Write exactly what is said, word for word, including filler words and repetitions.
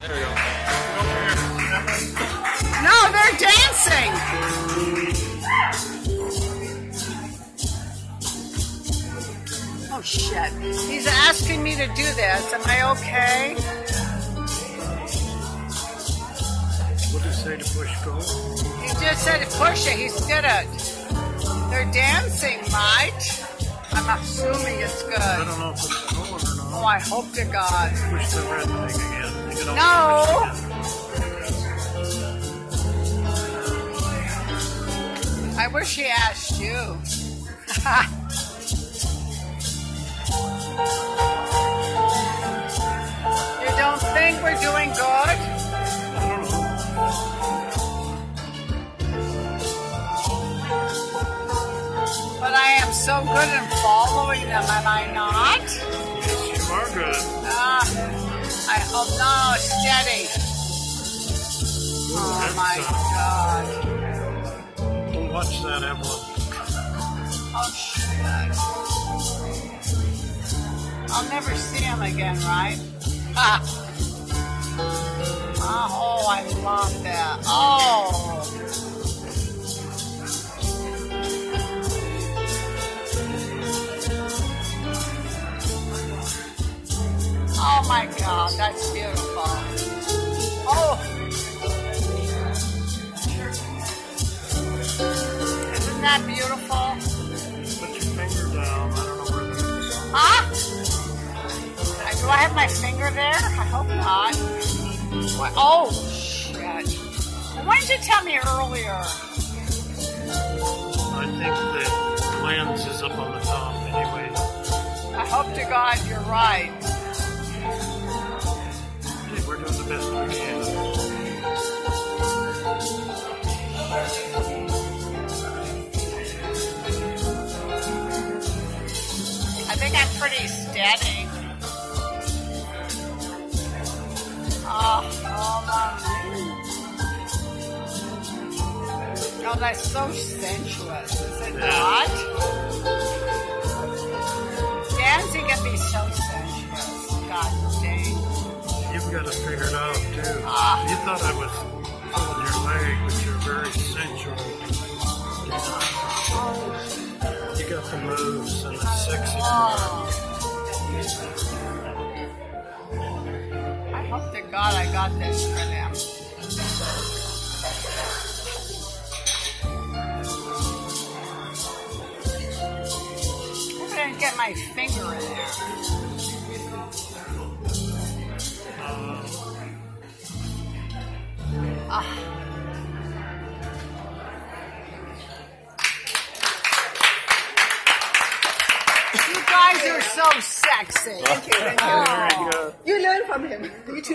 There we go. No, they're dancing. Oh shit. He's asking me to do this. Am I okay? What did he say to push go? He just said to push it. He's good at it. They're dancing, right? I'm assuming it's good. I don't know if it's going or not. Oh, I hope to God. Push the red thing again. You can No! I wish he asked you. You don't think we're doing good? I don't know. But I am so good in following them, am I not? Yes, you are good. Ah, I hope no, steady. Oh my God. Don't watch that, Evelyn. Oh shit. I'll never see him again, right? Ah. Oh, I love that. Oh. Oh my God, that's beautiful. Oh. Isn't that beautiful? Put your finger down. I don't know where the... Huh? Do I have my finger there? I hope not. What? Oh, shit. Well, why didn't you tell me earlier? I think the lens is up on the top anyway. I hope to God you're right. Hey, we're doing the best we can. I think I'm pretty steady. Oh, oh my. Oh, that's so sensuous, is it Yeah. not? Dancing can be so sensuous. God dang. You've got it figured out, too. Ah. You thought I was pulling your leg, but you're very sensual. You got the moves and the sexy part. Oh. I hope to God I got this for them. I didn't get my finger in there. Ah. You guys are so sexy. Thank you, thank you. Oh. You learn from him. You too.